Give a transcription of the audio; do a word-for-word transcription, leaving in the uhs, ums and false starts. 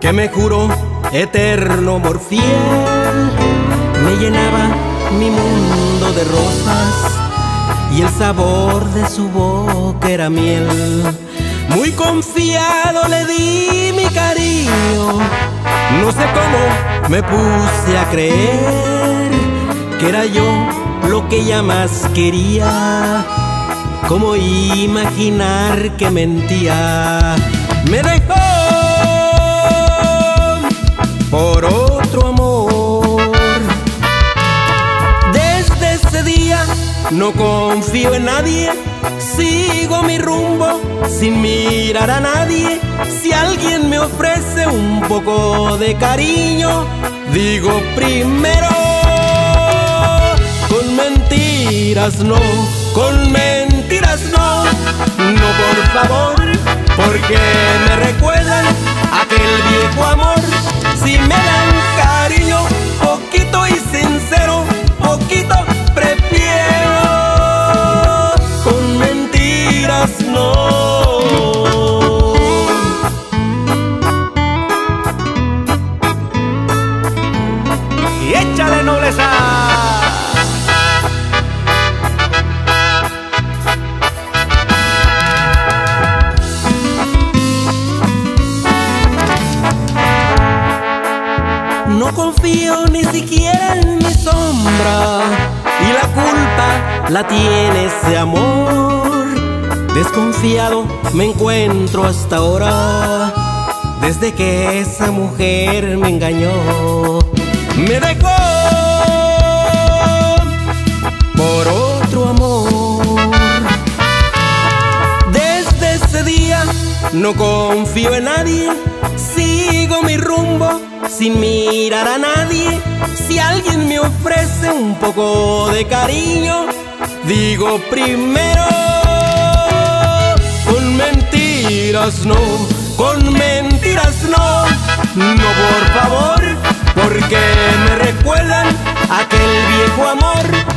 que me juró eterno amor fiel. Me llenaba mi mundo de rosas y el sabor de su boca era miel. Muy confiado le di mi cariño, no sé cómo me puse a creer que era yo lo que ella más quería. ¿Cómo imaginar que mentía? Me dejó por otro amor. Desde ese día no confío en nadie, sigo mi rumbo sin mirar a nadie. Si alguien me ofrece un poco de cariño, digo primero, con mentiras no, con mentiras no, no por favor, porque me recuerdan aquel viejo amor. Si me dan cariño, poquito y sincero, poquito prefiero, con mentiras no. Y échale nobleza. No confío ni siquiera en mi sombra y la culpa la tiene ese amor. Desconfiado me encuentro hasta ahora, desde que esa mujer me engañó. Me dejó por otro amor. Desde ese día no confío en nadie, sigo mi rumbo sin mirar a nadie. Si alguien me ofrece un poco de cariño, digo primero, con mentiras no, con mentiras no, no por favor, porque me recuerdan aquel viejo amor.